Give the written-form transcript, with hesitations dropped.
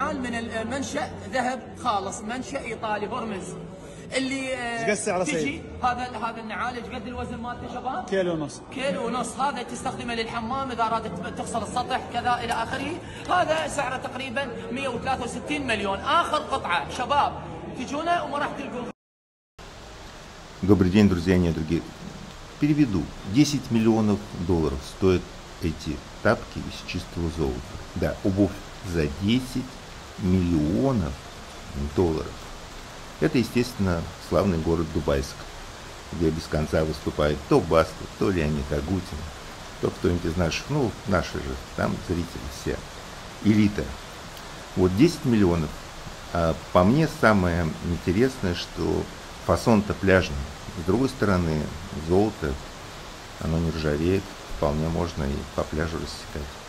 الحال من المنشأ ذهب خالص، منشأ ايطالي هرمز. اللي قد سعره تجي سيد؟ هذا النعالج قد الوزن مالته شباب؟ كيلو ونص. كيلو ونص. هذا تستخدمه للحمام اذا ارادت تغسل السطح كذا الى اخره. هذا سعره تقريبا 163 مليون. اخر قطعه شباب تجونا وما راح تلقون. Добрый день, друзья, недруги. Переведу. 10 миллионов долларов стоят эти тапки из чистого золота. Да, обувь за 10 миллионов долларов. Это, естественно, славный город Дубайск, где без конца выступает то Баста, то Леонид Агутин, то кто-нибудь из наших, ну, наши же, там зрители все, элита. Вот 10 миллионов. А по мне самое интересное, что фасон-то пляжный. С другой стороны, золото, оно не ржавеет, вполне можно и по пляжу рассекать.